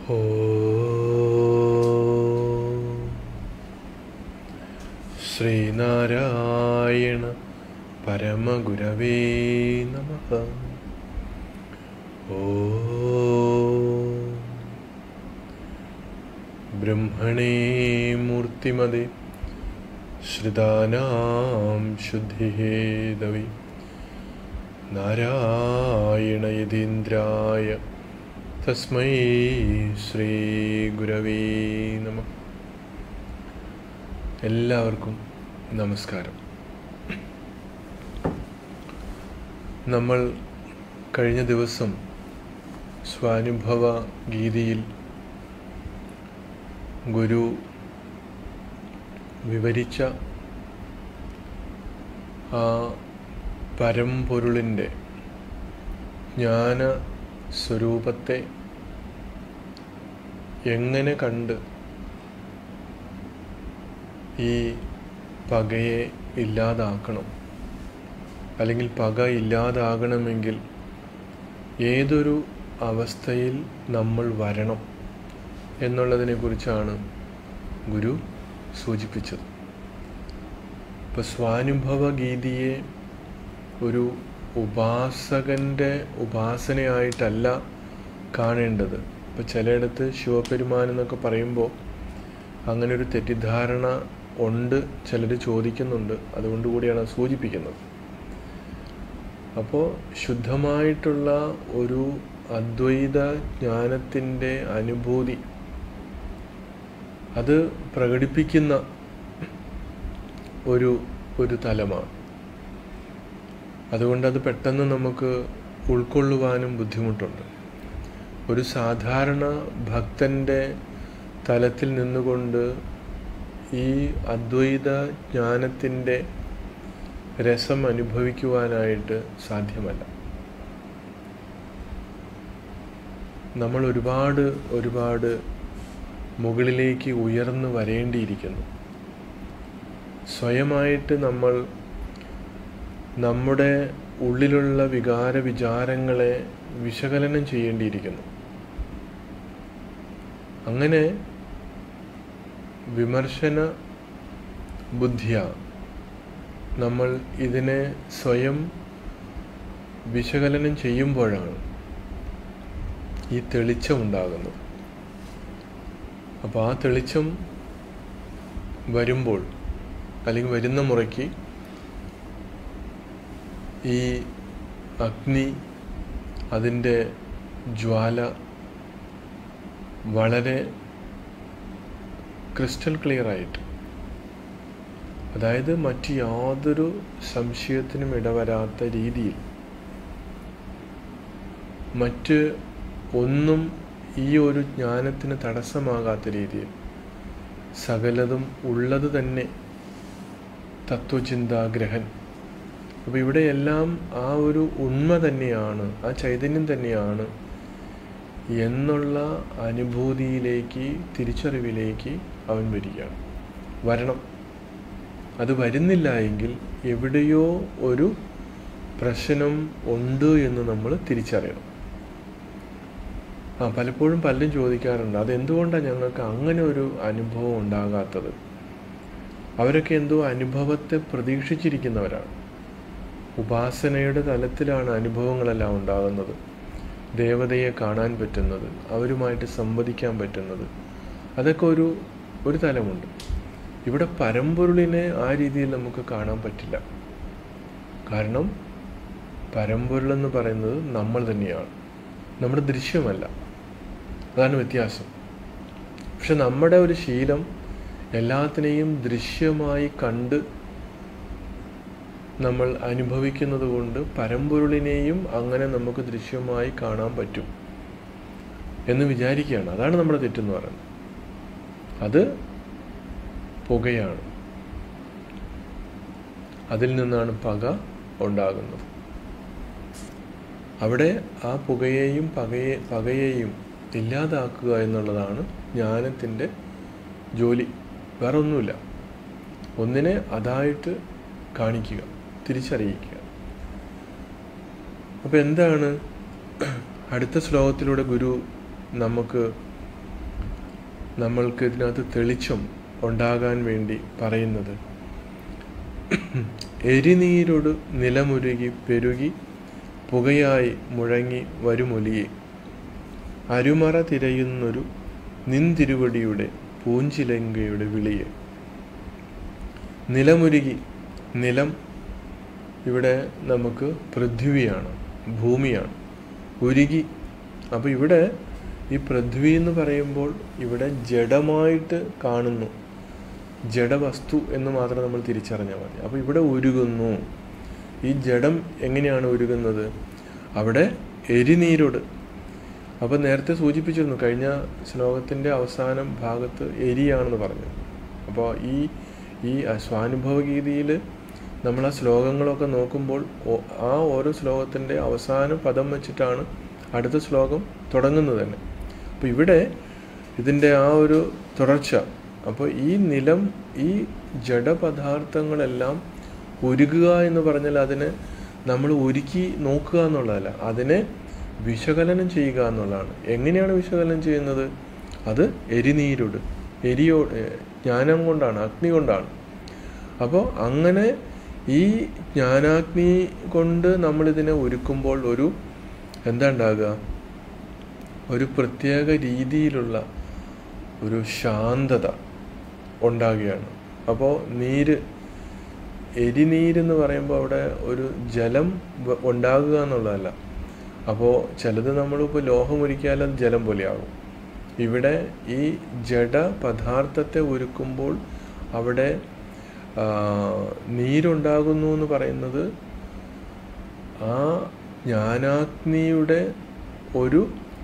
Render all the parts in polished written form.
ശ്രീനാരായണ പരമഗുരവേ നമഃ. ബ്രഹ്മണേ മൂർത്തിമതേ ശ്രിതാനാം ശുദ്ധിഹേതവേ നാരായണ യതീന്ദ്രായ തസ്മൈ ശ്രീ ഗുരവേ നമഃ. എല്ലാവർക്കും നമസ്കാരം. നമ്മൾ കഴിഞ്ഞ ദിവസം സ്വാനുഭവ ഗീതയിൽ ഗുരു വിവരിച്ച ആ പരമ്പൊരുളിൻ്റെ ജ്ഞാന സ്വരൂപത്തെ എങ്ങനെ കണ്ട് ഈ പകയെ ഇല്ലാതാക്കണം, അല്ലെങ്കിൽ പക ഇല്ലാതാകണമെങ്കിൽ ഏതൊരു അവസ്ഥയിൽ നമ്മൾ വരണം എന്നുള്ളതിനെക്കുറിച്ചാണ് ഗുരു സൂചിപ്പിച്ചത്. ഇപ്പോൾ സ്വാനുഭവ ഗീതിയെ ഒരു ഉപാസകൻ്റെ ഉപാസനയായിട്ടല്ല കാണേണ്ടത്. ഇപ്പോൾ ചിലയിടത്ത് ശിവപെരുമാൻ എന്നൊക്കെ പറയുമ്പോൾ അങ്ങനെ ഒരു തെറ്റിദ്ധാരണ ഉണ്ട്, ചിലർ ചോദിക്കുന്നുണ്ട്. അതുകൊണ്ട് കൂടിയാണ് സൂചിപ്പിക്കുന്നത്. അപ്പോൾ ശുദ്ധമായിട്ടുള്ള ഒരു അദ്വൈത ജ്ഞാനത്തിൻ്റെ അനുഭൂതി അത് പ്രകടിപ്പിക്കുന്ന ഒരു തലമാണ്. അതുകൊണ്ട് അത് പെട്ടെന്ന് നമുക്ക് ഉൾക്കൊള്ളുവാനും ബുദ്ധിമുട്ടുണ്ട്. ഒരു സാധാരണ ഭക്തൻ്റെ തലത്തിൽ നിന്നുകൊണ്ട് ഈ അദ്വൈത ജ്ഞാനത്തിൻ്റെ രസം അനുഭവിക്കുവാനായിട്ട് സാധ്യമല്ല. നമ്മൾ ഒരുപാട് മുകളിലേക്ക് ഉയർന്നു വരേണ്ടിയിരിക്കുന്നു. സ്വയമായിട്ട് നമ്മൾ നമ്മുടെ ഉള്ളിലുള്ള വിചാരങ്ങളെ വിശകലനം ചെയ്യേണ്ടിയിരിക്കുന്നു. അങ്ങനെ വിമർശന ബുദ്ധിയ നമ്മൾ ഇതിനെ സ്വയം വിശകലനം ചെയ്യുമ്പോഴാണ് ഈ തെളിച്ചം ഉണ്ടാകുന്നത്. അപ്പോൾ ആ തെളിച്ചം വരുമ്പോൾ, അല്ലെങ്കിൽ വരുന്ന മുറയ്ക്ക് ഈ അഗ്നി, അതിൻ്റെ ജ്വാല വളരെ ക്രിസ്റ്റൽ ക്ലിയറായിട്ട്, അതായത് മറ്റ് യാതൊരു സംശയത്തിനും ഇടവരാത്ത രീതിയിൽ, മറ്റ് ഒന്നും ഈ ഒരു ജ്ഞാനത്തിന് തടസ്സമാകാത്ത രീതിയിൽ സകലതും ഉള്ളത് തന്നെ തത്വചിന്താഗ്രഹൻ. അപ്പോൾ ഇവിടെയെല്ലാം ആ ഒരു ഉണ്മ തന്നെയാണ്, ആ ചൈതന്യം തന്നെയാണ് എന്നുള്ള അനുഭൂതിയിലേക്ക്, തിരിച്ചറിവിലേക്ക് അവൻ വരണം. അത് വരുന്നില്ല എങ്കിൽ എവിടെയോ ഒരു പ്രശ്നം ഉണ്ട് എന്ന് നമ്മൾ തിരിച്ചറിയണം. പലപ്പോഴും പലരും ചോദിക്കാറുണ്ട്, അതെന്തുകൊണ്ടാണ് ഞങ്ങൾക്ക് അങ്ങനെ ഒരു അനുഭവം ഉണ്ടാകാത്തത്? അവരൊക്കെ എന്തോ അനുഭവത്തെ പ്രതീക്ഷിച്ചിരിക്കുന്നവരാണ്. ഉപാസനയുടെ തലത്തിലാണ് അനുഭവങ്ങളെല്ലാം ഉണ്ടാകുന്നത്. ദേവതയെ കാണാൻ പറ്റുന്നത്, അവരുമായിട്ട് സംവദിക്കാൻ പറ്റുന്നത്, അതൊക്കെ ഒരു തലമുണ്ട്. ഇവിടെ പരമ്പൊരുളിനെ ആ രീതിയിൽ നമുക്ക് കാണാൻ പറ്റില്ല. കാരണം പരമ്പൊരുളെന്ന് പറയുന്നത് നമ്മൾ തന്നെയാണ്, നമ്മുടെ ദൃശ്യമല്ല. അതാണ് വ്യത്യാസം. പക്ഷെ നമ്മുടെ ഒരു ശീലം എല്ലാത്തിനെയും ദൃശ്യമായി കണ്ട് നമ്മൾ അനുഭവിക്കുന്നത് കൊണ്ട് പരമ്പൊരുളിനെയും അങ്ങനെ നമുക്ക് ദൃശ്യമായി കാണാൻ പറ്റും എന്ന് വിചാരിക്കുകയാണ്. അതാണ് നമ്മുടെ തെറ്റെന്ന് പറയുന്നത്. അത് പുകയാണ്. അതിൽ നിന്നാണ് പക ഉണ്ടാകുന്നത്. അവിടെ ആ പുകയെയും പകയെയും ഇല്ലാതാക്കുക എന്നുള്ളതാണ് ജ്ഞാനത്തിൻ്റെ ജോലി. വേറെ ഒന്നുമില്ല. ഒന്നിനെ അതായിട്ട് കാണിക്കുക, തിരിച്ചറിയിക്കുക. അപ്പോൾ എന്താണ് അടുത്ത ശ്ലോകത്തിലൂടെ ഗുരു നമുക്ക് നമ്മൾക്ക് ഇതിനകത്ത് തെളിച്ചം ഉണ്ടാകാൻ വേണ്ടി പറയുന്നത്, എരിനീരോട് നിലമുരുകി പെരുകി പുകയായി മുഴങ്ങി വരുമൊലിയെ, അരുമറ തിരയുന്നൊരു നിൻതിരുവടിയുടെ പൂഞ്ചിലങ്കയുടെ വിളിയെ. നിലമുരുകി, നിലം ഇവിടെ നമുക്ക് പൃഥ്വിയാണ്, ഭൂമിയാണ്. ഉരുകി, അപ്പോൾ ഇവിടെ ഈ പൃഥ്വി എന്ന് പറയുമ്പോൾ ഇവിടെ ജഡമായിട്ട് കാണുന്നു, ജഡവസ്തു എന്ന് മാത്രം നമ്മൾ തിരിച്ചറിഞ്ഞാൽ മതി. അപ്പോൾ ഇവിടെ ഉരുകുന്നു. ഈ ജഡം എങ്ങനെയാണ് ഉരുകുന്നത്? അവിടെ എരിനീരോട്. അപ്പോൾ നേരത്തെ സൂചിപ്പിച്ചിരുന്നു, കഴിഞ്ഞ ശ്ലോകത്തിൻ്റെ അവസാനം ഭാഗത്ത് എരിയാണെന്ന് പറഞ്ഞു. അപ്പോൾ ഈ സ്വാനുഭവ ഗീതിയിൽ നമ്മൾ ആ ശ്ലോകങ്ങളൊക്കെ നോക്കുമ്പോൾ ആ ഓരോ ശ്ലോകത്തിൻ്റെ അവസാന പദം വെച്ചിട്ടാണ് അടുത്ത ശ്ലോകം തുടങ്ങുന്നത് തന്നെ. അപ്പോൾ ഇവിടെ ഇതിൻ്റെ ആ ഒരു തുടർച്ച. അപ്പോൾ ഈ നിലം, ഈ ജഡപദാർത്ഥങ്ങളെല്ലാം ഉരുകുക എന്ന് പറഞ്ഞാൽ അതിനെ നമ്മൾ ഉരുക്കി നോക്കുക എന്നുള്ളതല്ല, അതിനെ വിശകലനം ചെയ്യുക എന്നുള്ളതാണ്. എങ്ങനെയാണ് വിശകലനം ചെയ്യുന്നത്? അത് എരിനീരോട്, ജ്ഞാനം കൊണ്ടാണ്, അഗ്നി കൊണ്ടാണ്. അപ്പോൾ അങ്ങനെ ഈ ജ്ഞാനാഗ്നി കൊണ്ട് നമ്മളിതിനെ ഒരുക്കുമ്പോൾ എന്താ ഉണ്ടാകുക? ഒരു പ്രത്യേക രീതിയിലുള്ള ഒരു ശാന്തത ഉണ്ടാകുകയാണ്. അപ്പോൾ എരിനീരെന്ന് പറയുമ്പോൾ അവിടെ ഒരു ജലം ഉണ്ടാകുക എന്നുള്ളതല്ല. അപ്പോൾ ചിലത് നമ്മളിപ്പോൾ ലോഹം ഉരുക്കിയാൽ അത് ജലം പോലെയാകും. ഇവിടെ ഈ ജഡ പദാർത്ഥത്തെ ഒരുക്കുമ്പോൾ അവിടെ നീരുണ്ടാകുന്നു എന്ന് പറയുന്നത് ആ ജ്ഞാനാഗ്നിയുടെ ഒരു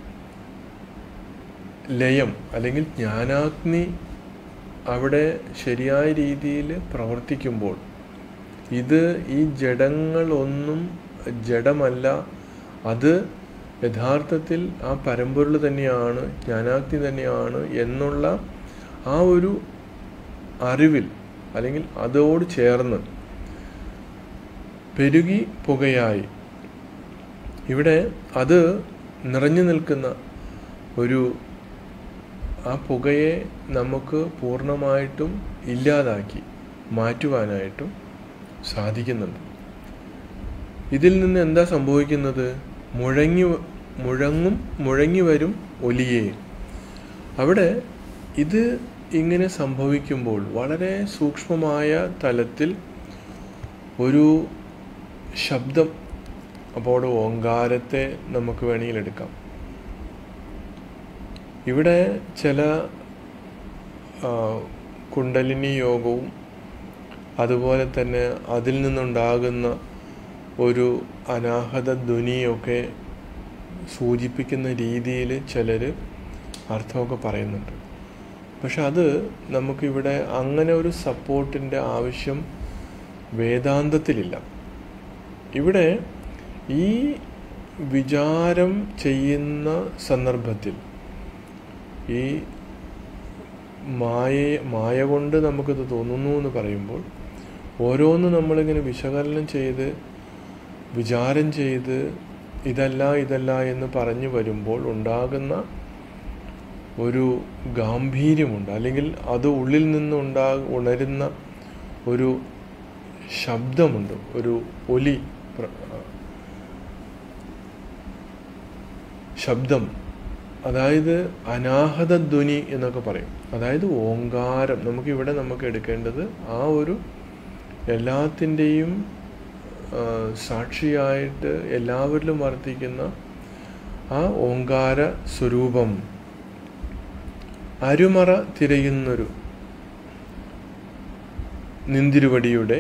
ലയം, അല്ലെങ്കിൽ ജ്ഞാനാഗ്നി അവിടെ ശരിയായ രീതിയിൽ പ്രവർത്തിക്കുമ്പോൾ ഈ ജഡങ്ങളൊന്നും ജഡമല്ല, അത് യഥാർത്ഥത്തിൽ ആ പരമ്പൊരുൾ തന്നെയാണ്, ജ്ഞാനാഗ്നി തന്നെയാണ് എന്നുള്ള ആ ഒരു അറിവിൽ, അല്ലെങ്കിൽ അതോട് ചേർന്ന് പെരുകി പുകയായി ഇവിടെ അത് നിറഞ്ഞു നിൽക്കുന്ന ആ പുകയെ നമുക്ക് പൂർണ്ണമായിട്ടും ഇല്ലാതാക്കി മാറ്റുവാനായിട്ടും സാധിക്കുന്നുണ്ട്. ഇതിൽ നിന്ന് എന്താ സംഭവിക്കുന്നത്? മുഴങ്ങി വരും ഒലിയെ. അവിടെ ഇത് ഇങ്ങനെ സംഭവിക്കുമ്പോൾ വളരെ സൂക്ഷ്മമായ തലത്തിൽ ഒരു ശബ്ദം, അപ്പോൾ ഓങ്കാരത്തെ നമുക്ക് വേണമെങ്കിൽ എടുക്കാം. ഇവിടെ ചില കുണ്ടലിനി യോഗവും അതുപോലെ തന്നെ അതിൽ നിന്നുണ്ടാകുന്ന ഒരു അനാഹത ധ്വനിയൊക്കെ സൂചിപ്പിക്കുന്ന രീതിയിൽ ചിലർ അർത്ഥമൊക്കെ പറയുന്നുണ്ട്. പക്ഷെ അത് നമുക്കിവിടെ അങ്ങനെ ഒരു സപ്പോർട്ടിൻ്റെ ആവശ്യം വേദാന്തത്തിലില്ല. ഇവിടെ ഈ വിചാരം ചെയ്യുന്ന സന്ദർഭത്തിൽ ഈ മായ കൊണ്ട് നമുക്കിത് തോന്നുന്നു എന്ന് പറയുമ്പോൾ ഓരോന്ന് നമ്മളിങ്ങനെ വിശകലനം ചെയ്ത് വിചാരം ചെയ്ത് ഇതല്ല എന്ന് പറഞ്ഞു വരുമ്പോൾ ഉണ്ടാകുന്ന ഒരു ഗാംഭീര്യമുണ്ട്, അല്ലെങ്കിൽ അത് ഉള്ളിൽ നിന്ന് ഉണരുന്ന ഒരു ശബ്ദമുണ്ട്, ഒരു ഒലി ശബ്ദം. അതായത് അനാഹത ധ്വനി എന്നൊക്കെ പറയും. അതായത് ഓങ്കാരം. നമുക്ക് എടുക്കേണ്ടത് ആ ഒരു എല്ലാത്തിൻ്റെയും സാക്ഷിയായിട്ട് എല്ലാവരിലും വർത്തിക്കുന്ന ആ ഓങ്കാര സ്വരൂപം. അരുമറ തിരയുന്നൊരു നിന്തിരുവടിയുടെ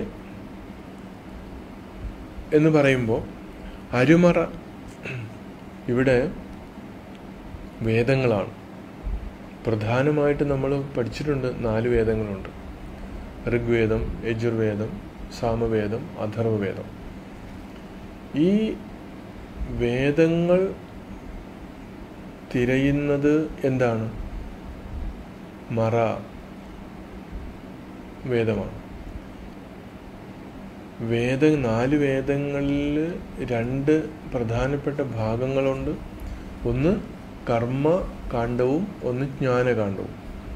എന്ന് പറയുമ്പോൾ അരുമറ ഇവിടെ വേദങ്ങളാണ്. പ്രധാനമായിട്ട് നമ്മൾ പഠിച്ചിട്ടുണ്ട് 4 വേദങ്ങളുണ്ട്. ഋഗ്വേദം, യജുർവേദം, സാമവേദം, അഥർവവേദം. ഈ വേദങ്ങൾ തിരയുന്നത് എന്താണ്? മറ വേദമാണ്. 4 വേദങ്ങളിൽ 2 പ്രധാനപ്പെട്ട ഭാഗങ്ങളുണ്ട്. ഒന്ന് കർമ്മകാണ്ഡവും ഒന്ന് ജ്ഞാനകാണ്ഡവും.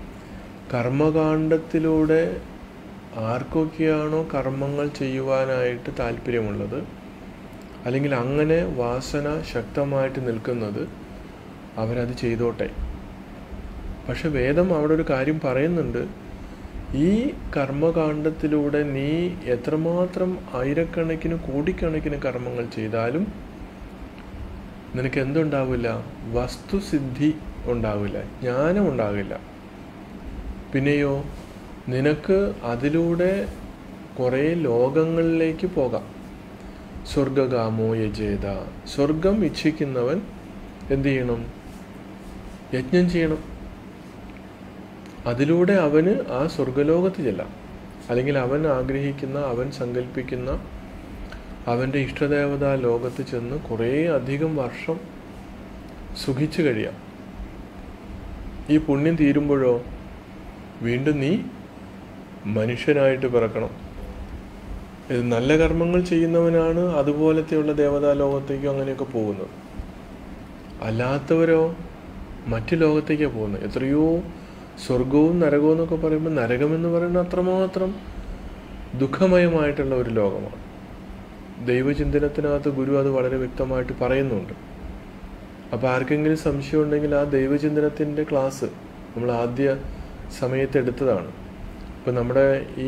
കർമ്മകാണ്ഡത്തിലൂടെ ആർക്കൊക്കെയാണോ കർമ്മങ്ങൾ ചെയ്യുവാനായിട്ട് താല്പര്യമുള്ളത്, അല്ലെങ്കിൽ അങ്ങനെ വാസന ശക്തമായിട്ട് നിൽക്കുന്നത്, അവരത് ചെയ്തോട്ടെ. പക്ഷെ വേദം അവിടെ ഒരു കാര്യം പറയുന്നുണ്ട്. ഈ കർമ്മകാണ്ഡത്തിലൂടെ നീ എത്രമാത്രം ആയിരക്കണക്കിന് കോടിക്കണക്കിന് കർമ്മങ്ങൾ ചെയ്താലും നിനക്ക് എന്തുണ്ടാവില്ല? വസ്തുസിദ്ധി ഉണ്ടാവില്ല, ജ്ഞാനം ഉണ്ടാകില്ല. പിന്നെയോ നിനക്ക് അതിലൂടെ കുറേ ലോകങ്ങളിലേക്ക് പോകാം. സ്വർഗകാമോ യജേത, സ്വർഗം ഇച്ഛിക്കുന്നവൻ എന്തു ചെയ്യണം? യജ്ഞം ചെയ്യണം. അതിലൂടെ അവന് ആ സ്വർഗലോകത്ത് ചെല്ലാം. അല്ലെങ്കിൽ അവൻ ആഗ്രഹിക്കുന്ന, അവൻ സങ്കല്പിക്കുന്ന അവൻ്റെ ഇഷ്ടദേവതാ ലോകത്ത് ചെന്ന് കുറേ അധികം വർഷം സുഖിച്ചു കഴിയാം. ഈ പുണ്യം തീരുമ്പോഴോ വീണ്ടും നീ മനുഷ്യനായിട്ട് പിറക്കണം. ഇത് നല്ല കർമ്മങ്ങൾ ചെയ്യുന്നവനാണ് അതുപോലത്തെയുള്ള ദേവതാ ലോകത്തേക്കോ അങ്ങനെയൊക്കെ പോകുന്നത്. അല്ലാത്തവരോ മറ്റു ലോകത്തേക്കാണ് പോകുന്നത്. എത്രയോ സ്വർഗവും നരകവും എന്നൊക്കെ പറയുമ്പോൾ നരകമെന്ന് പറയുന്നത് അത്രമാത്രം ദുഃഖമയമായിട്ടുള്ള ഒരു ലോകമാണ്. ദൈവചിന്തനത്തിനകത്ത് ഗുരു അത് വളരെ വ്യക്തമായിട്ട് പറയുന്നുണ്ട്. അപ്പോൾ ആർക്കെങ്കിലും സംശയം ഉണ്ടെങ്കിൽ ആ ദൈവചിന്തനത്തിൻ്റെ ക്ലാസ് നമ്മൾ ആദ്യ സമയത്ത് എടുത്തതാണ്. ഇപ്പം നമ്മുടെ ഈ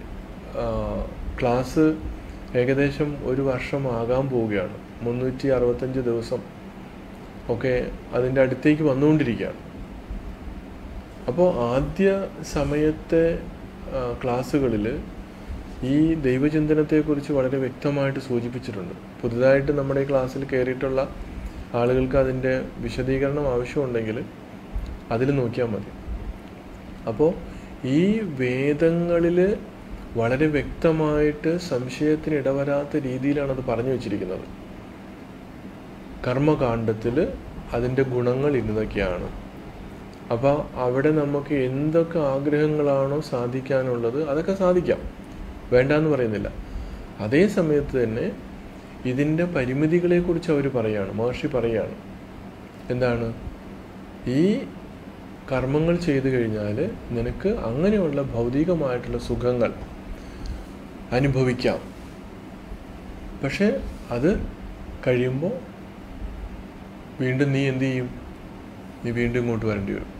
ക്ലാസ് ഏകദേശം ഒരു വർഷം ആകാൻ പോവുകയാണ്. 365 ദിവസം ഒക്കെ അതിൻ്റെ അടുത്തേക്ക് വന്നുകൊണ്ടിരിക്കുകയാണ്. അപ്പോൾ ആദ്യ സമയത്തെ ക്ലാസ്സുകളിൽ ഈ ദൈവചിന്തനത്തെക്കുറിച്ച് വളരെ വ്യക്തമായിട്ട് സൂചിപ്പിച്ചിട്ടുണ്ട്. പുതുതായിട്ട് നമ്മുടെ ഈ ക്ലാസ്സിൽ കയറിയിട്ടുള്ള ആളുകൾക്ക് അതിൻ്റെ വിശദീകരണം ആവശ്യമുണ്ടെങ്കിൽ അതിൽ നോക്കിയാൽ മതി. അപ്പോൾ ഈ വേദങ്ങളിൽ വളരെ വ്യക്തമായിട്ട് സംശയത്തിന് ഇടവരാത്ത രീതിയിലാണ് അത് പറഞ്ഞു വച്ചിരിക്കുന്നത്. കർമ്മകാണ്ഡത്തിൽ അതിൻ്റെ ഗുണങ്ങൾ ഇന്നതൊക്കെയാണ്. അപ്പോൾ അവിടെ നമുക്ക് എന്തൊക്കെ ആഗ്രഹങ്ങളാണോ സാധിക്കാനുള്ളത് അതൊക്കെ സാധിക്കാം, വേണ്ടാന്ന് പറയുന്നില്ല. അതേ സമയത്ത് തന്നെ ഇതിൻ്റെ പരിമിതികളെക്കുറിച്ച് അവർ പറയുകയാണ്, മഹർഷി പറയുകയാണ്. എന്താണ്? ഈ കർമ്മങ്ങൾ ചെയ്തു കഴിഞ്ഞാൽ നിനക്ക് അങ്ങനെയുള്ള ഭൗതികമായിട്ടുള്ള സുഖങ്ങൾ അനുഭവിക്കാം. പക്ഷെ അത് കഴിയുമ്പോൾ വീണ്ടും നീ എന്തു ചെയ്യും? നീ വീണ്ടും ഇങ്ങോട്ട് വരേണ്ടി വരും.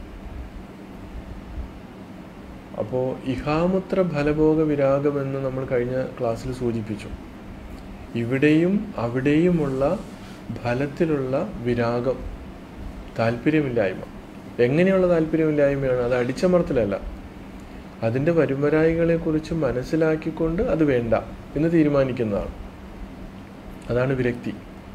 അപ്പോൾ ഇഹാമുത്ര ഫലഭോഗ വിരാഗമെന്ന് നമ്മൾ കഴിഞ്ഞ ക്ലാസ്സിൽ സൂചിപ്പിച്ചു. ഇവിടെയും അവിടെയുമുള്ള ഫലത്തിലുള്ള വിരാഗം, താല്പര്യമില്ലായ്മ. എങ്ങനെയുള്ള താല്പര്യമില്ലായ്മയാണ്? അത് അടിച്ചമർത്തലല്ല, അതിൻ്റെ വരുംവരായികളെക്കുറിച്ച് മനസ്സിലാക്കിക്കൊണ്ട് അത് വേണ്ട എന്ന് തീരുമാനിക്കുന്നതാണ്. അതാണ് വിരക്തി.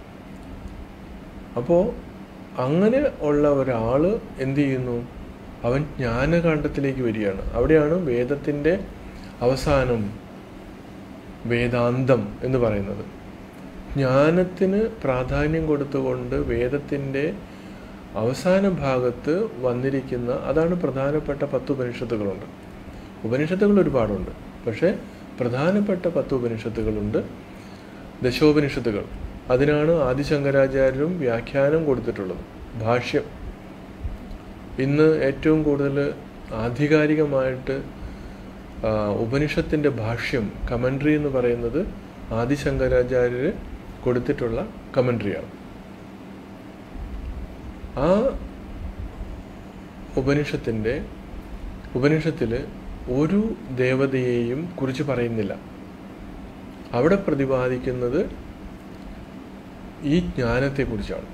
അപ്പോൾ അങ്ങനെ ഉള്ള ഒരാൾ എന്തു ചെയ്യുന്നു? അവൻ ജ്ഞാനകാണ്ഡത്തിലേക്ക് വരികയാണ്. അവിടെയാണ് വേദത്തിൻ്റെ അവസാനം, വേദാന്തം എന്ന് പറയുന്നത്. ജ്ഞാനത്തിന് പ്രാധാന്യം കൊടുത്തുകൊണ്ട് വേദത്തിൻ്റെ അവസാന ഭാഗത്ത് വന്നിരിക്കുന്ന, അതാണ് പ്രധാനപ്പെട്ട 10 ഉപനിഷത്തുകളുണ്ട്. ഉപനിഷത്തുകൾ ഒരുപാടുണ്ട്, പക്ഷേ പ്രധാനപ്പെട്ട 10 ഉപനിഷത്തുകളുണ്ട്, ദശോപനിഷത്തുകൾ. അതിനാണ് ആദിശങ്കരാചാര്യരും വ്യാഖ്യാനം കൊടുത്തിട്ടുള്ളത്, ഭാഷ്യം. ഇന്ന് ഏറ്റവും കൂടുതൽ ആധികാരികമായിട്ട് ഉപനിഷത്തിൻ്റെ ഭാഷ്യം, കമൻട്രി എന്ന് പറയുന്നത് ആദിശങ്കരാചാര്യർ കൊടുത്തിട്ടുള്ള കമൻട്രിയാണ്. ആ ഉപനിഷത്തിൽ ഒരു ദേവതയെയും കുറിച്ച് പറയുന്നില്ല. അവിടെ പ്രതിപാദിക്കുന്നത് ഈ ജ്ഞാനത്തെക്കുറിച്ചാണ്.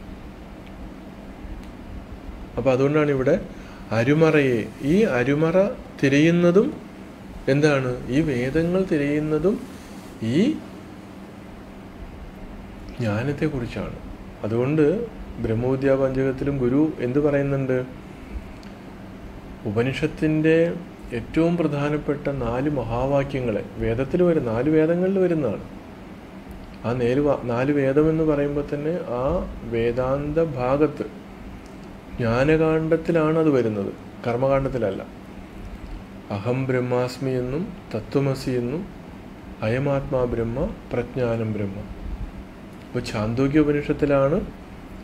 അപ്പോൾ അതുകൊണ്ടാണ് ഇവിടെ അരുമറയെ, ഈ അരുമറ തിരയുന്നതും എന്താണ്? ഈ വേദങ്ങൾ തിരയുന്നതും ഈ ജ്ഞാനത്തെക്കുറിച്ചാണ്. അതുകൊണ്ട് ബ്രഹ്മവിദ്യാ പഞ്ചകത്തിലും ഗുരു എന്ത് പറയുന്നുണ്ട്? ഉപനിഷത്തിൻ്റെ ഏറ്റവും പ്രധാനപ്പെട്ട 4 മഹാവാക്യങ്ങളെ വേദത്തിൽ വരും, 4 വേദങ്ങളിൽ വരുന്നതാണ്. ആ 4 വേദമെന്ന് പറയുമ്പോൾ തന്നെ ആ വേദാന്ത ഭാഗത്ത് ജ്ഞാനകാണ്ഡത്തിലാണ് അത് വരുന്നത്, കർമ്മകാണ്ഡത്തിലല്ല. അഹം ബ്രഹ്മാസ്മി എന്നും തത്വമസി എന്നും അയമാത്മാ ബ്രഹ്മ പ്രജ്ഞാനം ബ്രഹ്മ. അപ്പോൾ ഛാന്തോക്യ ഉപനിഷത്തിലാണ്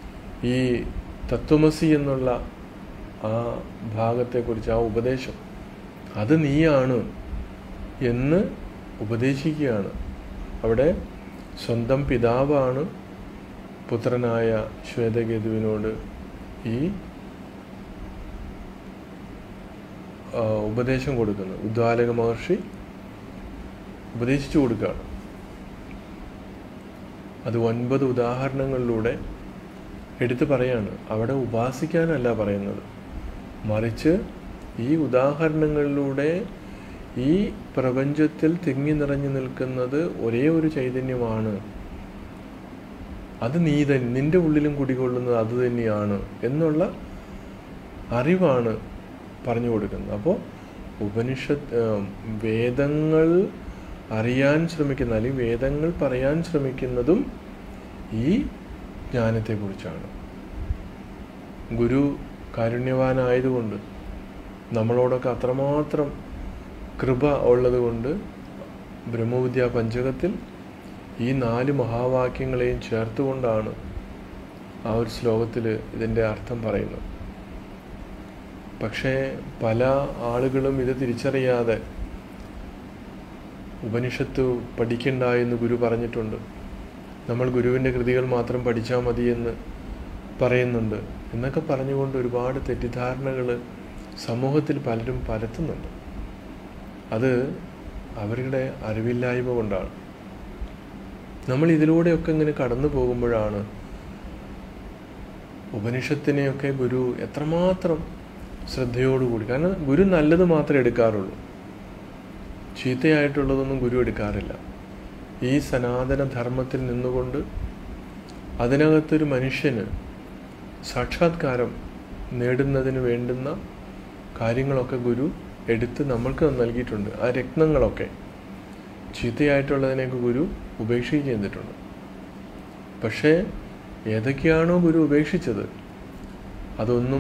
ഈ തത്വമസി എന്നുള്ള ആ ഭാഗത്തെക്കുറിച്ച്, ആ ഉപദേശം അത് നീയാണ് എന്ന് ഉപദേശിക്കുകയാണ്. അവിടെ സ്വന്തം പിതാവാണ് പുത്രനായ ശ്വേതകേതുവിനോട് ഈ ഉപദേശം കൊടുക്കുന്നത്. ഉദ്ദാലക മഹർഷി ഉപദേശിച്ചു കൊടുക്കുകയാണ്. അത് 9 ഉദാഹരണങ്ങളിലൂടെ എടുത്തു പറയാണ്. അവിടെ ഉപാസിക്കാനല്ല പറയുന്നത്, മറിച്ച് ഈ ഉദാഹരണങ്ങളിലൂടെ ഈ പ്രപഞ്ചത്തിൽ തിങ്ങി നിറഞ്ഞു നിൽക്കുന്നത് ഒരേ ഒരു ചൈതന്യമാണ്, അത് നീ തന്നെ, നിന്റെ ഉള്ളിലും കുടികൊള്ളുന്നത് അത് തന്നെയാണ് എന്നുള്ള അറിവാണ് പറഞ്ഞു കൊടുക്കുന്നത്. അപ്പോൾ വേദങ്ങൾ അറിയാൻ ശ്രമിക്കുന്ന, അല്ലെങ്കിൽ വേദങ്ങൾ പറയാൻ ശ്രമിക്കുന്നതും ഈ ജ്ഞാനത്തെക്കുറിച്ചാണ്. ഗുരു കാരുണ്യവാനായതുകൊണ്ട്, നമ്മളോടൊക്കെ അത്രമാത്രം കൃപ ഉള്ളതുകൊണ്ട് ബ്രഹ്മവിദ്യാ പഞ്ചകത്തിൽ ഈ 4 മഹാവാക്യങ്ങളെയും ചേർത്തുകൊണ്ടാണ് ആ ഒരു ശ്ലോകത്തിൽ ഇതിൻ്റെ അർത്ഥം പറയുന്നത്. പക്ഷേ പല ആളുകളും ഇത് തിരിച്ചറിയാതെ ഉപനിഷത്ത് പഠിക്കണ്ട എന്ന് ഗുരു പറഞ്ഞിട്ടുണ്ട്, നമ്മൾ ഗുരുവിൻ്റെ കൃതികൾ മാത്രം പഠിച്ചാൽ മതിയെന്ന് പറയുന്നുണ്ട് എന്നൊക്കെ പറഞ്ഞുകൊണ്ട് ഒരുപാട് തെറ്റിദ്ധാരണകൾ സമൂഹത്തിൽ പലരും പരത്തുന്നുണ്ട്. അത് അവരുടെ അറിവില്ലായ്മ കൊണ്ടാണ്. നമ്മൾ ഇതിലൂടെയൊക്കെ ഇങ്ങനെ കടന്നു പോകുമ്പോഴാണ് ഉപനിഷത്തിനെയൊക്കെ ഗുരു എത്രമാത്രം ശ്രദ്ധയോടുകൂടി, കാരണം ഗുരു നല്ലത് മാത്രമേ എടുക്കാറുള്ളൂ, ചീത്തയായിട്ടുള്ളതൊന്നും ഗുരു എടുക്കാറില്ല. ഈ സനാതന ധർമ്മത്തിൽ നിന്നുകൊണ്ട് അതിനകത്തൊരു മനുഷ്യന് സാക്ഷാത്കാരം നേടുന്നതിന് വേണ്ടുന്ന കാര്യങ്ങളൊക്കെ ഗുരു എടുത്ത് നമ്മൾക്ക് നൽകിയിട്ടുണ്ട്. ആ രത്നങ്ങളൊക്കെ, ചീത്തയായിട്ടുള്ളതിനെയൊക്കെ ഗുരു ഉപേക്ഷിക്കുകയും ചെയ്തിട്ടുണ്ട്. പക്ഷേ ഏതൊക്കെയാണോ ഗുരു ഉപേക്ഷിച്ചത് അതൊന്നും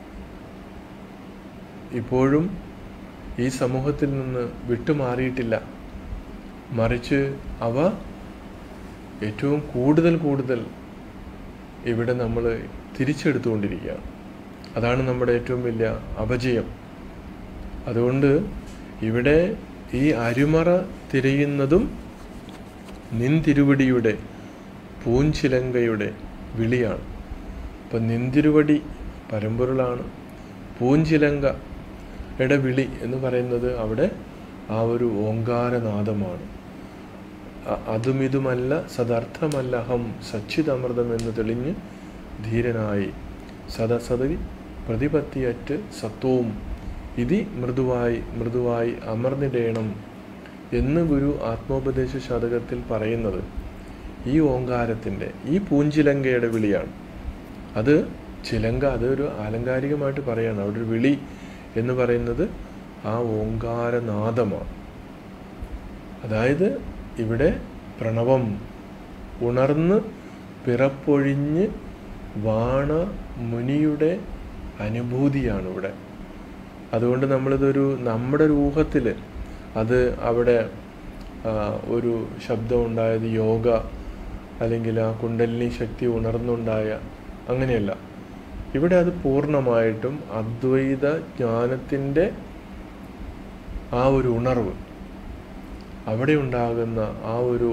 ഇപ്പോഴും ഈ സമൂഹത്തിൽ നിന്ന് വിട്ടുമാറിയിട്ടില്ല, മറിച്ച് അവ ഏറ്റവും കൂടുതൽ ഇവിടെ നമ്മൾ തിരിച്ചെടുത്തുകൊണ്ടിരിക്കുകയാണ്. അതാണ് നമ്മുടെ ഏറ്റവും വലിയ അപജയം. അതുകൊണ്ട് ഇവിടെ ഈ അരിമറ തിരയുന്നതും നിൻ തിരുവടിയുടെ പൂഞ്ചിലങ്കയുടെ വിളിയാണ്. അപ്പം നിൻ തിരുവടി പരമ്പൊരുളാണ്, പൂഞ്ചിലങ്കയുടെ വിളി എന്ന് പറയുന്നത് അവിടെ ആ ഒരു ഓങ്കാരനാദമാണ്. അതുമിതുമല്ല സദർത്ഥമല്ല ഹം സച്ചിതമൃതം എന്ന് തെളിഞ്ഞ് ധീരനായി സദസദവി പ്രതിപത്തിയറ്റ് സത്വവും ഇതി മൃദുവായി അമർന്നിടേണം എന്ന് ഗുരു ആത്മോപദേശ ശതകത്തിൽ പറയുന്നത് ഈ ഓങ്കാരത്തിൻ്റെ, ഈ പൂഞ്ചിലങ്കയുടെ വിളിയാണ്. അത് ചിലങ്ക, അതൊരു ആലങ്കാരികമായിട്ട് പറയാണ്. അവിടെ ഒരു വിളി എന്ന് പറയുന്നത് ആ ഓങ്കാരനാദമാണ്. അതായത് ഇവിടെ പ്രണവം ഉണർന്ന് പിറപ്പൊഴിഞ്ഞ് വാണ മുനിയുടെ അനുഭൂതിയാണ് ഇവിടെ. അതുകൊണ്ട് നമ്മളിതൊരു നമ്മുടെ ഒരു ഊഹത്തിൽ അത് അവിടെ ഒരു ശബ്ദം ഉണ്ടായത് യോഗ അല്ലെങ്കിൽ ആ കുണ്ടലിനി ശക്തി ഉണർന്നുണ്ടായ അങ്ങനെയല്ല. ഇവിടെ അത് പൂർണ്ണമായിട്ടും അദ്വൈത ജ്ഞാനത്തിൻ്റെ ആ ഒരു ഉണർവ്, അവിടെ ഉണ്ടാകുന്ന ആ ഒരു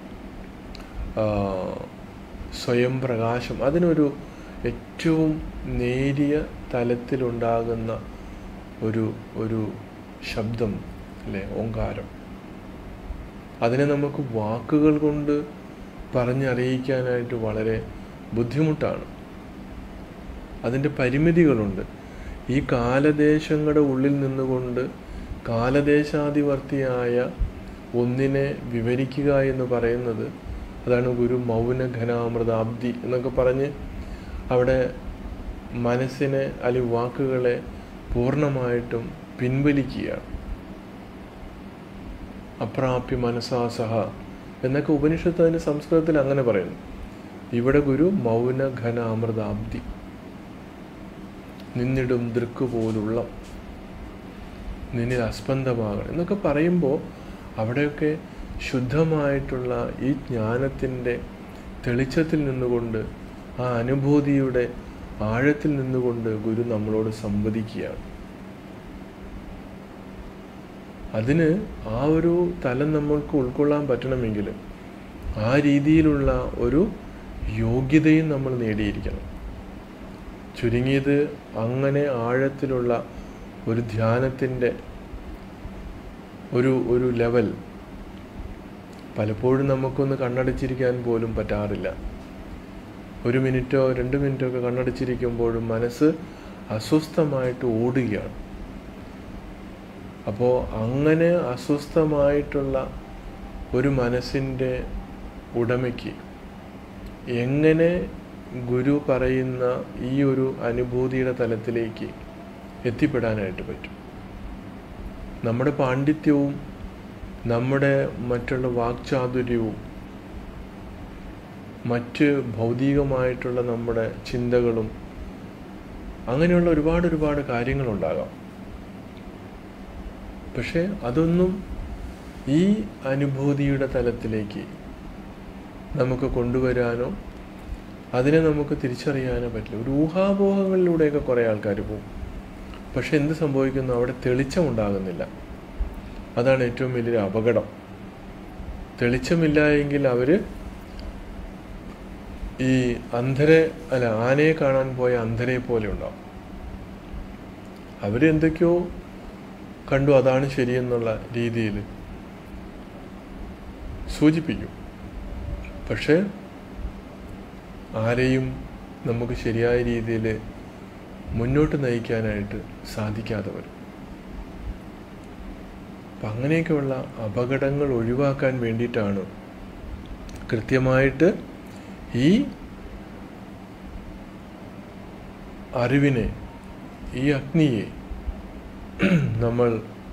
സ്വയം പ്രകാശം, അതിനൊരു ഏറ്റവും നേരിയ തലത്തിലുണ്ടാകുന്ന ഒരു ശബ്ദം അല്ലേ, ഓങ്കാരം. അതിനെ നമുക്ക് വാക്കുകൾ കൊണ്ട് പറഞ്ഞറിയിക്കാനായിട്ട് വളരെ ബുദ്ധിമുട്ടാണ്. അതിൻ്റെ പരിമിതികളുണ്ട്. ഈ കാലദേശങ്ങളുടെ ഉള്ളിൽ നിന്നുകൊണ്ട് കാലദേശാധിവർത്തിയായ ഒന്നിനെ വിവരിക്കുക എന്ന് പറയുന്നത്, അതാണ് ഗുരു മൗനഘനാമൃതാബ്ദി എന്നൊക്കെ പറഞ്ഞ് അവിടെ മനസ്സിനെ അല്ലെങ്കിൽ വാക്കുകളെ പൂർണ്ണമായിട്ടും പിൻവലിക്കുകയാണ്. അപ്രാപ്യ മനസാസഹ എന്നൊക്കെ ഉപനിഷത്ത് അതിൻ്റെ സംസ്കൃതത്തിൽ അങ്ങനെ പറയുന്നു. ഇവിടെ ഗുരു മൗനഘനാമൃതാബ്ദി, നിന്നിടും ദൃക്ക് പോലുള്ള നിന്നിൽ അസ്പന്ദമാകണം എന്നൊക്കെ പറയുമ്പോൾ അവിടെയൊക്കെ ശുദ്ധമായിട്ടുള്ള ഈ ജ്ഞാനത്തിൻ്റെ തെളിച്ചത്തിൽ നിന്നുകൊണ്ട്, ആ അനുഭൂതിയുടെ ആഴത്തിൽ നിന്നുകൊണ്ട് ഗുരു നമ്മളോട് സംവദിക്കുകയാണ്. അതിന് ആ ഒരു തലം നമ്മൾക്ക് ഉൾക്കൊള്ളാൻ പറ്റണമെങ്കിൽ ആ രീതിയിലുള്ള ഒരു യോഗ്യതയും നമ്മൾ നേടിയിരിക്കണം. ചുരുങ്ങിയത് അങ്ങനെ ആഴത്തിലുള്ള ഒരു ധ്യാനത്തിൻ്റെ ഒരു ലെവൽ പലപ്പോഴും നമുക്കൊന്ന് കണ്ണടച്ചിരിക്കാൻ പോലും പറ്റാറില്ല. 1 മിനിറ്റോ 2 മിനിറ്റോ ഒക്കെ കണ്ണടച്ചിരിക്കുമ്പോഴും മനസ്സ് അസ്വസ്ഥമായിട്ട് ഓടുകയാണ്. അപ്പോൾ അങ്ങനെ അസ്വസ്ഥമായിട്ടുള്ള ഒരു മനസ്സിൻ്റെ ഉടമയ്ക്ക് എങ്ങനെ ഗുരു പറയുന്ന ഈ ഒരു അനുഭൂതിയുടെ തലത്തിലേക്ക് എത്തിപ്പെടാനായിട്ട് പറ്റും? നമ്മുടെ പാണ്ഡിത്യവും നമ്മുടെ മറ്റുള്ള വാക്ചാതുര്യവും മറ്റ് ഭൗതികമായിട്ടുള്ള നമ്മുടെ ചിന്തകളും അങ്ങനെയുള്ള ഒരുപാട് കാര്യങ്ങളുണ്ടാകാം. പക്ഷെ അതൊന്നും ഈ അനുഭൂതിയുടെ തലത്തിലേക്ക് നമുക്ക് കൊണ്ടുവരാനോ അതിനെ നമുക്ക് തിരിച്ചറിയാനോ പറ്റില്ല. ഒരു ഊഹാപോഹങ്ങളിലൂടെയൊക്കെ കുറേ ആൾക്കാർ പോകും. പക്ഷെ എന്ത് സംഭവിക്കുന്നു? അവിടെ തെളിച്ചമുണ്ടാകുന്നില്ല. അതാണ് ഏറ്റവും വലിയൊരു അപകടം. തെളിച്ചമില്ല എങ്കിൽ അവർ ഈ ആനയെ കാണാൻ പോയ അന്ധരെ പോലെ ഉണ്ടാവും. അവരെന്തൊക്കെയോ കണ്ടു, അതാണ് ശരിയെന്നുള്ള രീതിയിൽ സൂചിപ്പിക്കും. പക്ഷെ ആരെയും നമുക്ക് ശരിയായ രീതിയിൽ മുന്നോട്ട് നയിക്കാനായിട്ട് സാധിക്കാതെ വരും. അപ്പം അങ്ങനെയൊക്കെയുള്ള അപകടങ്ങൾ ഒഴിവാക്കാൻ വേണ്ടിയിട്ടാണ് കൃത്യമായിട്ട് ഈ അറിവിനെ, ഈ അഗ്നിയെ നമ്മൾ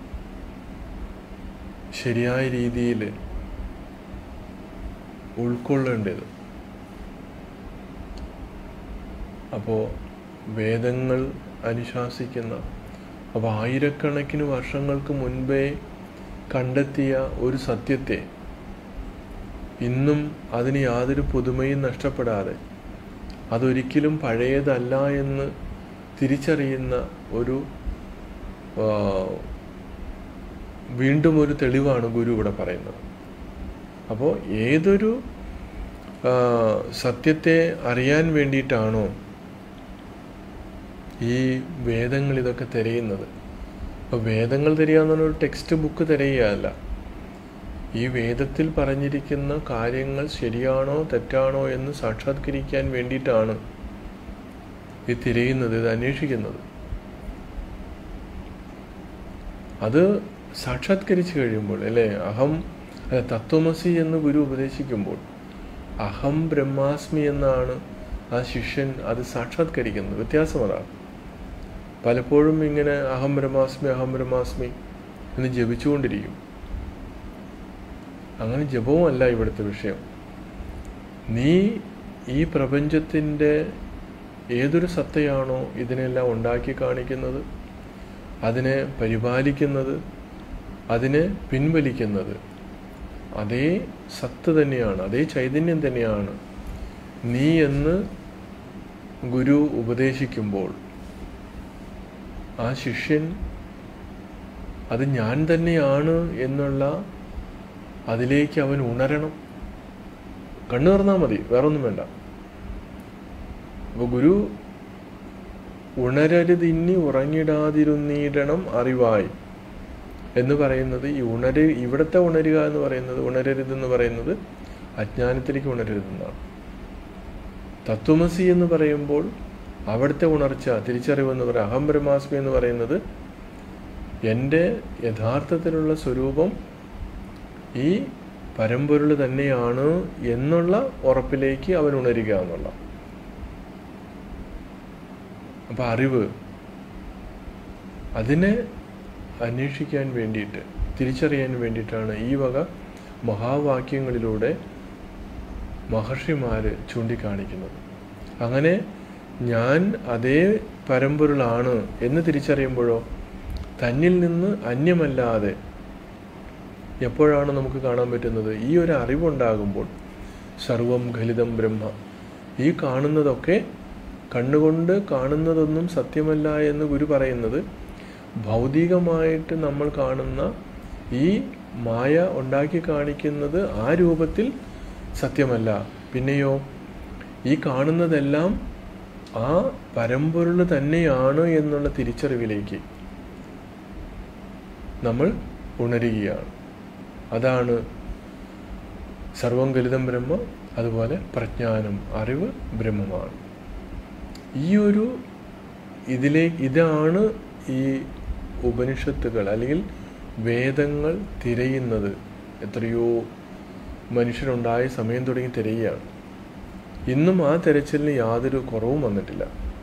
ശരിയായ രീതിയിൽ ഉൾക്കൊള്ളേണ്ടത്. അപ്പോൾ വേദങ്ങൾ അനുശാസിക്കുന്ന, അപ്പോൾ ആയിരക്കണക്കിന് വർഷങ്ങൾക്ക് മുൻപേ കണ്ടെത്തിയ ഒരു സത്യത്തെ ഇന്നും അതിന് യാതൊരു പുതുമയും നഷ്ടപ്പെടാതെ അതൊരിക്കലും പഴയതല്ല എന്ന് തിരിച്ചറിയുന്ന ഒരു വീണ്ടും ഒരു തെളിവാണ് ഗുരു ഇവിടെ പറയുന്നത്. അപ്പോൾ ഏതൊരു സത്യത്തെ അറിയാൻ വേണ്ടിയിട്ടാണോ ഈ വേദങ്ങൾ ഇതൊക്കെ തിരയുന്നത്? അപ്പോൾ വേദങ്ങൾ തിരയാന്ന് ഒരു ടെക്സ്റ്റ് ബുക്ക് തിരയുകയല്ല. ഈ വേദത്തിൽ പറഞ്ഞിരിക്കുന്ന കാര്യങ്ങൾ ശരിയാണോ തെറ്റാണോ എന്ന് സാക്ഷാത്കരിക്കാൻ വേണ്ടിയിട്ടാണ് ഇത് തിരയുന്നത്, ഇത് അന്വേഷിക്കുന്നത്. അത് സാക്ഷാത്കരിച്ചു കഴിയുമ്പോൾ അല്ലേ, തത്വമസി എന്ന് ഗുരു ഉപദേശിക്കുമ്പോൾ അഹം ബ്രഹ്മാസ്മി എന്നാണ് ആ ശിഷ്യൻ അത് സാക്ഷാത്കരിക്കുന്നത്. വ്യത്യാസം അതാണ്. പലപ്പോഴും ഇങ്ങനെ അഹം ബ്രഹ്മാസ്മി എന്ന് ജപിച്ചുകൊണ്ടിരിക്കും. അങ്ങനെ ജപവുമല്ല ഇവിടുത്തെ വിഷയം. നീ ഈ പ്രപഞ്ചത്തിൻ്റെ ഏതൊരു സത്തയാണോ ഇതിനെല്ലാം ഉണ്ടാക്കി കാണിക്കുന്നത്, അതിനെ പരിപാലിക്കുന്നത്, അതിനെ പിൻവലിക്കുന്നത്, അതേ സത്ത് തന്നെയാണ്, അതേ ചൈതന്യം തന്നെയാണ് നീ എന്ന് ഗുരു ഉപദേശിക്കുമ്പോൾ ആ ശിഷ്യൻ അത് ഞാൻ തന്നെയാണ് എന്നുള്ള അതിലേക്ക് അവൻ ഉണരണം. കണ്ണു തുറന്നാൽ മതി, വേറൊന്നും വേണ്ട. അപ്പോൾ ഗുരു ഉണരരുതിന്നി ഉറങ്ങിടാതിരുന്നിടണം അറിവായി എന്ന് പറയുന്നത് ഈ ഇവിടുത്തെ ഉണരുക എന്ന് പറയുന്നത്, ഉണരരുതെന്ന് പറയുന്നത് അജ്ഞാനത്തിലേക്ക് ഉണരരുതെന്നാണ്. തത്വമസി എന്ന് പറയുമ്പോൾ അവിടുത്തെ ഉണർച്ച, തിരിച്ചറിവെന്ന് പറയുക, അഹം ബ്രഹ്മാസ്മി എന്ന് പറയുന്നത് എൻ്റെ യഥാർത്ഥത്തിലുള്ള സ്വരൂപം ഈ പരമ്പൊരുൾ തന്നെയാണ് എന്നുള്ള ഉറപ്പിലേക്ക് അവൻ ഉണരുക എന്നുള്ള. അപ്പം അറിവ്, അതിനെ അന്വേഷിക്കാൻ വേണ്ടിയിട്ട്, തിരിച്ചറിയാൻ വേണ്ടിയിട്ടാണ് ഈ വക മഹാവാക്യങ്ങളിലൂടെ മഹർഷിമാർ ചൂണ്ടിക്കാണിക്കുന്നത്. അങ്ങനെ ഞാൻ അതേ പരമ്പൊരുളാണ് എന്ന് തിരിച്ചറിയുമ്പോഴോ തന്നിൽ നിന്ന് അന്യമല്ലാതെ എപ്പോഴാണ് നമുക്ക് കാണാൻ പറ്റുന്നത്? ഈ ഒരു അറിവുണ്ടാകുമ്പോൾ. സർവം ഖലിതം ബ്രഹ്മ, ഈ കാണുന്നതൊക്കെ, കണ്ണുകൊണ്ട് കാണുന്നതൊന്നും സത്യമല്ല എന്ന് ഗുരു പറയുന്നത് ഭൗതികമായിട്ട് നമ്മൾ കാണുന്ന ഈ മായ ഉണ്ടാക്കി കാണിക്കുന്നത് ആ രൂപത്തിൽ സത്യമല്ല. പിന്നെയോ ഈ കാണുന്നതെല്ലാം ആ പരമ്പൊരുൾ തന്നെയാണ് എന്നുള്ള തിരിച്ചറിവിലേക്ക് നമ്മൾ ഉണരുകയാണ്. അതാണ് സർവം ഗലിതം ബ്രഹ്മ, അതുപോലെ പ്രജ്ഞാനം, അറിവ് ബ്രഹ്മമാണ്. ഈ ഒരു ഇതാണ് ഈ ഉപനിഷത്തുകൾ അല്ലെങ്കിൽ വേദങ്ങൾ തിരയുന്നത്. എത്രയോ മനുഷ്യരുണ്ടായ സമയം തുടങ്ങി തിരയുകയാണ്. ഇന്നും ആ തിരച്ചിലിന് യാതൊരു കുറവും വന്നിട്ടില്ല.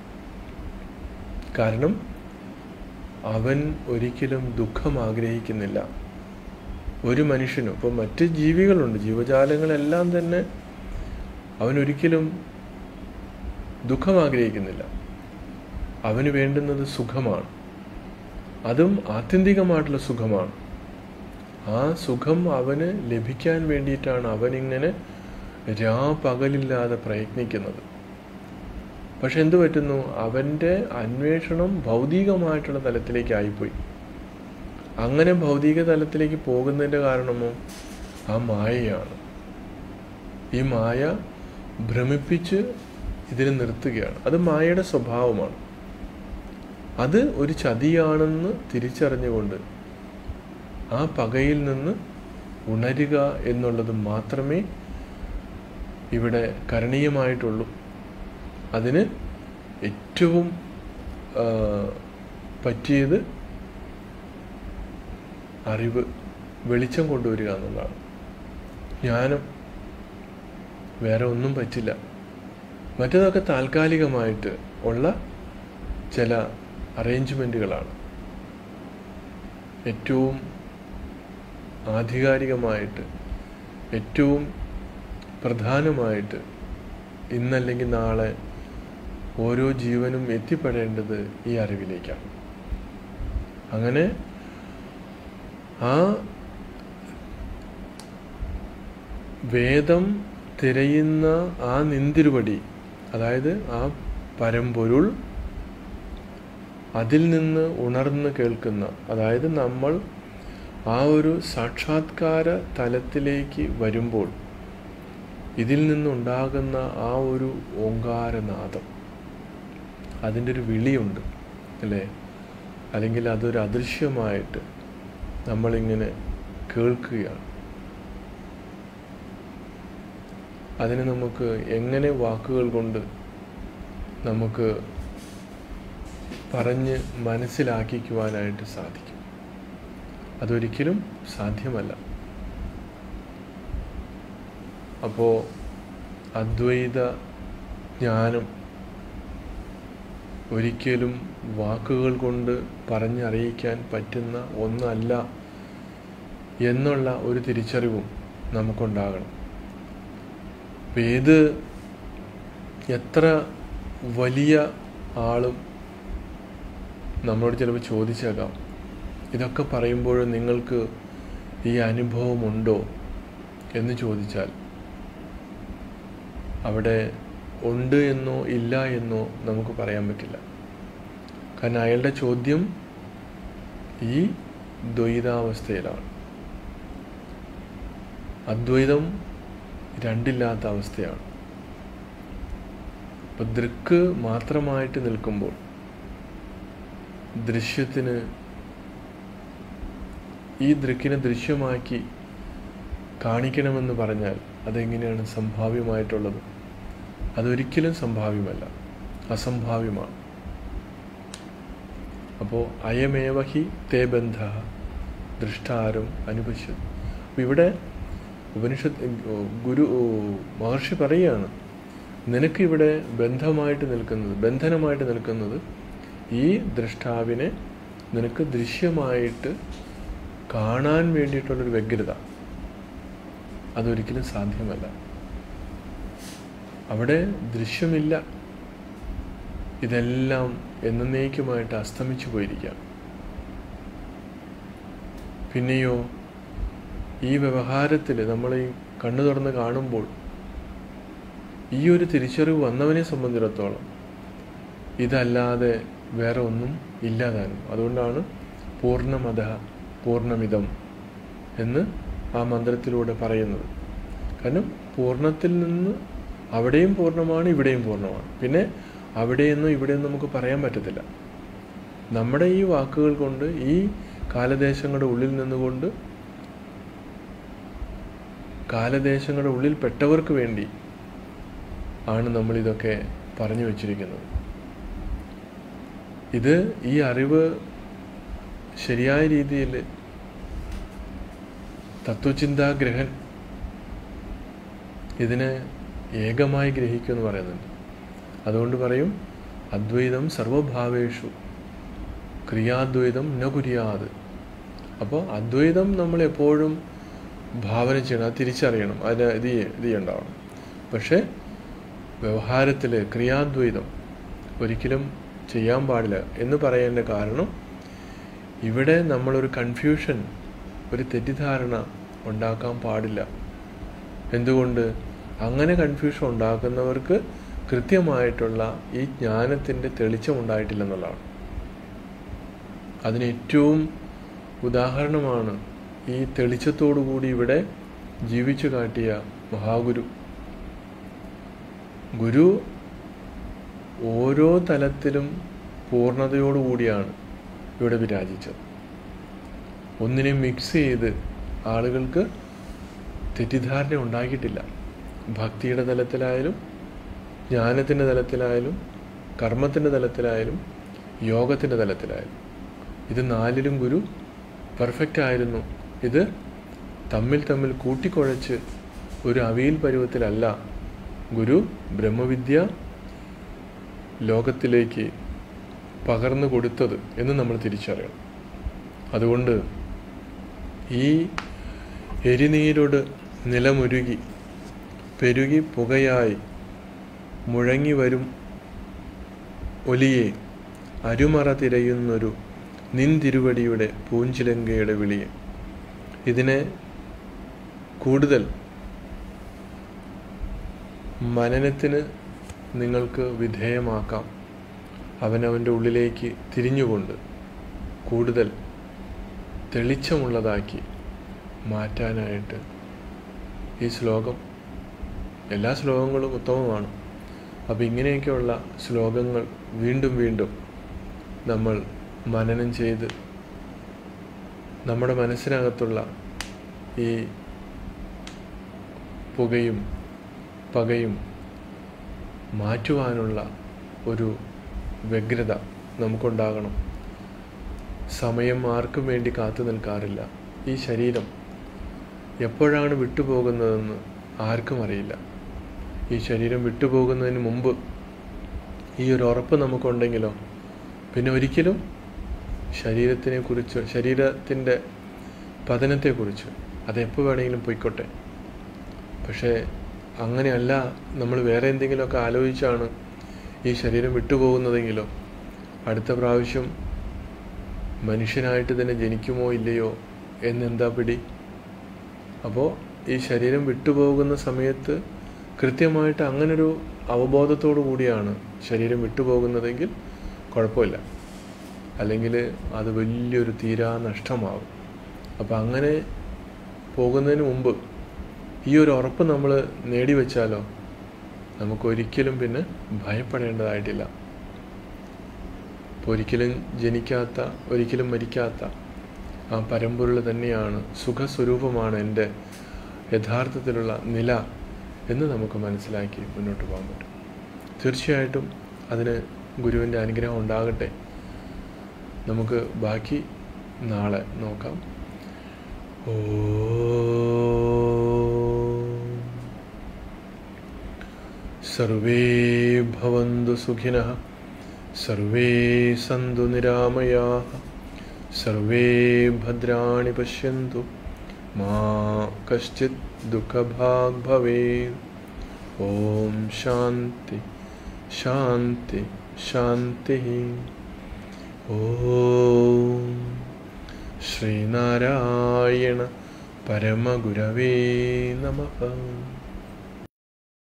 കാരണം അവൻ ഒരിക്കലും ദുഃഖം ആഗ്രഹിക്കുന്നില്ല. ഒരു മനുഷ്യനും, ഇപ്പോൾ മറ്റ് ജീവികളുണ്ട്, ജീവജാലങ്ങളെല്ലാം തന്നെ അവനൊരിക്കലും ദുഃഖം ആഗ്രഹിക്കുന്നില്ല. അവന് വേണ്ടുന്നത് സുഖമാണ്. അതും ആത്യന്തികമായിട്ടുള്ള സുഖമാണ്. ആ സുഖം അവന് ലഭിക്കാൻ വേണ്ടിയിട്ടാണ് അവനിങ്ങനെ പകലില്ലാതെ പ്രയത്നിക്കുന്നത്. പക്ഷെ എന്തു പറ്റുന്നു? അവൻ്റെ അന്വേഷണം ഭൗതികമായിട്ടുള്ള തലത്തിലേക്കായിപ്പോയി. അങ്ങനെ ഭൗതിക തലത്തിലേക്ക് പോകുന്നതിൻ്റെ കാരണമോ ആ മായയാണ്. ഈ മായ ഭ്രമിപ്പിച്ച് ഇതിനെ നിർത്തുകയാണ്. അത് മായയുടെ സ്വഭാവമാണ്. അത് ഒരു ചതിയാണെന്ന് തിരിച്ചറിഞ്ഞുകൊണ്ട് ആ പകയിൽ നിന്ന് ഉണരുക എന്നുള്ളത് മാത്രമേ ഇവിടെ കരണീയമായിട്ടുള്ളൂ. അതിന് ഏറ്റവും പറ്റിയത് അറിവ്, വെളിച്ചം കൊണ്ടുവരിക എന്നുള്ളതാണ്. ജ്ഞാനം, വേറെ ഒന്നും പറ്റില്ല. മറ്റതൊക്കെ താൽക്കാലികമായിട്ട് ഉള്ള ചില അറേഞ്ച്മെൻറ്റുകളാണ്. ഏറ്റവും ആധികാരികമായിട്ട്, ഏറ്റവും പ്രധാനമായിട്ട് ഇന്നല്ലെങ്കിൽ നാളെ ഓരോ ജീവനും എത്തിപ്പെടേണ്ടത് ഈ അറിവിലേക്കാണ്. അങ്ങനെ ആ വേദം തിരയുന്ന ആ നിന്തിരുപടി, അതായത് ആ പരമ്പൊരുൾ, അതിൽ നിന്ന് ഉണർന്ന് കേൾക്കുന്ന, അതായത് നമ്മൾ ആ ഒരു സാക്ഷാത്കാര തലത്തിലേക്ക് വരുമ്പോൾ ഇതിൽ നിന്നുണ്ടാകുന്ന ആ ഒരു ഓങ്കാരനാദം, അതിൻ്റെ ഒരു വിളിയുണ്ട് അല്ലേ? അല്ലെങ്കിൽ അതൊരു അദൃശ്യമായിട്ട് നമ്മളിങ്ങനെ കേൾക്കുകയാണ്. അതിനെ നമുക്ക് എങ്ങനെ വാക്കുകൾ കൊണ്ട് നമുക്ക് പറഞ്ഞ് മനസ്സിലാക്കിക്കുവാനായിട്ട് സാധിക്കും? അതൊരിക്കലും സാധ്യമല്ല. അപ്പോൾ അദ്വൈത ജ്ഞാനം ഒരിക്കലും വാക്കുകൾ കൊണ്ട് പറഞ്ഞറിയിക്കാൻ പറ്റുന്ന ഒന്നല്ല എന്നുള്ള ഒരു തിരിച്ചറിവും നമുക്കുണ്ടാകണം. ഏത് എത്ര വലിയ ആളും നമ്മളോട് ചിലപ്പോൾ ചോദിച്ചേക്കാം, ഇതൊക്കെ പറയുമ്പോൾ നിങ്ങൾക്ക് ഈ അനുഭവമുണ്ടോ എന്ന് ചോദിച്ചാൽ അവിടെ ഉണ്ട് എന്നോ ഇല്ല എന്നോ നമുക്ക് പറയാൻ പറ്റില്ല. കാരണം അയാളുടെ ചോദ്യം ഈ ദ്വൈതാവസ്ഥയിലാണ്. അദ്വൈതം രണ്ടില്ലാത്ത അവസ്ഥയാണ്. ഇപ്പം ദൃക്ക് മാത്രമായിട്ട് നിൽക്കുമ്പോൾ ദൃശ്യത്തിന്, ഈ ദൃക്കിനെ ദൃശ്യമാക്കി കാണിക്കണമെന്ന് പറഞ്ഞാൽ അതെങ്ങനെയാണ് സംഭാവ്യമായിട്ടുള്ളത്? അതൊരിക്കലും സംഭാവ്യമല്ല, അസംഭാവ്യമാണ്. അപ്പോൾ അയമേവഹി തേ ബന്ധ ദൃഷ്ടാരം അനുപശ്യതി. അപ്പോൾ ഇവിടെ ഉപനിഷത്ത് മഹർഷി പറയുകയാണ്, നിനക്കിവിടെ ബന്ധനമായിട്ട് നിൽക്കുന്നത് ഈ ദൃഷ്ടാവിനെ നിനക്ക് ദൃശ്യമായിട്ട് കാണാൻ വേണ്ടിയിട്ടുള്ളൊരു വ്യഗ്രത. അതൊരിക്കലും സാധ്യമല്ല. അവിടെ ദൃശ്യമില്ല. ഇതെല്ലാം എന്നേക്കുമായിട്ട് അസ്തമിച്ചു പോയിരിക്കാം. പിന്നെയോ ഈ വ്യവഹാരത്തിൽ നമ്മൾ ഈ കണ്ണു തുറന്ന് കാണുമ്പോൾ ഈ ഒരു തിരിച്ചറിവ് വന്നവനെ സംബന്ധിച്ചിടത്തോളം ഇതല്ലാതെ വേറെ ഒന്നും ഇല്ലാതാനും. അതുകൊണ്ടാണ് പൂർണ്ണമദഃ പൂർണ്ണമിദം എന്ന് ആ മന്ത്രത്തിലൂടെ പറയുന്നത്. കാരണം പൂർണ്ണത്തിൽ നിന്ന് അവിടെയും പൂർണ്ണമാണ്, ഇവിടെയും പൂർണ്ണമാണ്. പിന്നെ അവിടെയെന്നും ഇവിടെയൊന്നും നമുക്ക് പറയാൻ പറ്റത്തില്ല. നമ്മുടെ ഈ വാക്കുകൾ കൊണ്ട്, ഈ കാലദേശങ്ങളുടെ ഉള്ളിൽ നിന്നുകൊണ്ട്, കാലദേശങ്ങളുടെ ഉള്ളിൽ പെട്ടവർക്ക് വേണ്ടി ആണ് നമ്മളിതൊക്കെ പറഞ്ഞു വച്ചിരിക്കുന്നത്. ഈ അറിവ് ശരിയായ രീതിയിൽ തത്വചിന്താഗ്രഹൻ ഇതിനെ ഏകമായി ഗ്രഹിക്കുമെന്ന് പറയുന്നുണ്ട്. അതുകൊണ്ട് പറയും അദ്വൈതം സർവഭാവേഷു ക്രിയാദ്വൈതം ന കുര്യാത്. അപ്പോൾ അദ്വൈതം നമ്മൾ എപ്പോഴും ഭാവന ചെയ്യണം, അത് തിരിച്ചറിയണം, അതിന് ഇത് ഉണ്ടാവണം. പക്ഷേ വ്യവഹാരത്തിൽ ക്രിയാദ്വൈതം ഒരിക്കലും ചെയ്യാൻ പാടില്ല എന്ന് പറയേണ്ട കാരണം, ഇവിടെ നമ്മളൊരു കൺഫ്യൂഷൻ, ഒരു തെറ്റിദ്ധാരണ ഉണ്ടാക്കാൻ പാടില്ല. എന്തുകൊണ്ട്? അങ്ങനെ കൺഫ്യൂഷൻ ഉണ്ടാക്കുന്നവർക്ക് കൃത്യമായിട്ടുള്ള ഈ ജ്ഞാനത്തിൻ്റെ തെളിച്ചം ഉണ്ടായിട്ടില്ലെന്നുള്ളതാണ്. അതിന് ഏറ്റവും ഉദാഹരണമാണ് ഈ തെളിച്ചത്തോടുകൂടി ഇവിടെ ജീവിച്ചു കാട്ടിയ മഹാഗുരു. ഗുരു ഓരോ തലത്തിലും പൂർണ്ണതയോടുകൂടിയാണ് ഇവിടെ വിരാജിച്ചത്. ഒന്നിനെ മിക്സ് ചെയ്ത് ആളുകൾക്ക് തെറ്റിദ്ധാരണ ഉണ്ടാക്കിയിട്ടില്ല. ഭക്തിയുടെ തലത്തിലായാലും, ജ്ഞാനത്തിൻ്റെ തലത്തിലായാലും, കർമ്മത്തിൻ്റെ തലത്തിലായാലും, യോഗത്തിൻ്റെ തലത്തിലായാലും, ഇത് നാലിലും ഗുരു പെർഫെക്റ്റ് ആയിരുന്നു. ഇത് തമ്മിൽ കൂട്ടിക്കുഴച്ച് ഒരു അവിയൽ പരുവത്തിലല്ല ഗുരു ബ്രഹ്മവിദ്യ ലോകത്തിലേക്ക് പകർന്നു കൊടുത്തത് എന്ന് നമ്മൾ തിരിച്ചറിയണം. അതുകൊണ്ട് ഈ എരിനീരോട് നിലമുരുകി പെരുകി പുകയായി മുഴങ്ങി വരും ഒലിയെ അരുമറ തിരയുന്നൊരു നിൻതിരുവടിയുടെ പൂഞ്ചിലങ്കയുടെ വിളിയെ. ഇതിനെ കൂടുതൽ മനനത്തിന് നിങ്ങൾക്ക് വിധേയമാക്കാം. അവനവൻ്റെ ഉള്ളിലേക്ക് തിരിഞ്ഞുകൊണ്ട് കൂടുതൽ തെളിച്ചമുള്ളതാക്കി മാറ്റാനായിട്ട് ഈ ശ്ലോകം, എല്ലാ ശ്ലോകങ്ങളും ഉത്തമമാണ്. അപ്പോൾ ഇങ്ങനെയൊക്കെയുള്ള ശ്ലോകങ്ങൾ വീണ്ടും വീണ്ടും നമ്മൾ മനനം ചെയ്ത് നമ്മുടെ മനസ്സിനകത്തുള്ള ഈ പുകയും പകയും മാറ്റുവാനുള്ള ഒരു വ്യഗ്രത നമുക്കുണ്ടാകണം. സമയം ആർക്കും വേണ്ടി കാത്തു നിൽക്കാറില്ല. ഈ ശരീരം എപ്പോഴാണ് വിട്ടുപോകുന്നതെന്ന് ആർക്കും അറിയില്ല. ഈ ശരീരം വിട്ടുപോകുന്നതിന് മുമ്പ് ഈ ഒരു ഉറപ്പ് നമുക്കുണ്ടെങ്കിലോ പിന്നെ ഒരിക്കലും ശരീരത്തിനെക്കുറിച്ച്, ശരീരത്തിൻ്റെ പതനത്തെക്കുറിച്ച് അതെപ്പോൾ വേണമെങ്കിലും പോയിക്കോട്ടെ. പക്ഷേ അങ്ങനെയല്ല, നമ്മൾ വേറെ എന്തെങ്കിലുമൊക്കെ ആലോചിച്ചാണ് ഈ ശരീരം വിട്ടുപോകുന്നതെങ്കിലോ അടുത്ത പ്രാവശ്യം മനുഷ്യനായിട്ട് തന്നെ ജനിക്കുമോ ഇല്ലയോ എന്നെന്താ പിടി? അപ്പോൾ ഈ ശരീരം വിട്ടുപോകുന്ന സമയത്ത് കൃത്യമായിട്ട് അങ്ങനൊരു അവബോധത്തോടു കൂടിയാണ് ശരീരം വിട്ടുപോകുന്നതെങ്കിൽ കുഴപ്പമില്ല. അല്ലെങ്കിൽ അത് വലിയൊരു തീരാ നഷ്ടമാകും. അപ്പോൾ അങ്ങനെ പോകുന്നതിന് മുമ്പ് ഈ ഒരു ഉറപ്പ് നമ്മൾ നേടിവെച്ചാലോ നമുക്കൊരിക്കലും പിന്നെ ഭയപ്പെടേണ്ടതായിട്ടില്ല. ഒരിക്കലും ജനിക്കാത്ത, ഒരിക്കലും മരിക്കാത്ത ആ പരമ്പൊരുൾ തന്നെയാണ്, സുഖസ്വരൂപമാണ് എൻ്റെ യഥാർത്ഥത്തിലുള്ള നില എന്ന് നമുക്ക് മനസ്സിലാക്കി മുന്നോട്ട് പോകാൻ പറ്റും. തീർച്ചയായിട്ടും അതിന് ഗുരുവിൻ്റെ അനുഗ്രഹം ഉണ്ടാകട്ടെ. നമുക്ക് ബാക്കി നാളെ നോക്കാം. സർവേ ഭവന്തു സുഖിനഃ, സർവേ സന്തു നിരാമയാഃ, സർവേ ഭദ്രാണി പശ്യന്തു, മാ കശ്ചിത് ദുഃഖഭാഗ് ഭവേത്. ഓം ശാന്തി ശാന്തി ശാന്തി. ഓം ശ്രീനാരായണ പരമഗുരവേ നമഃ.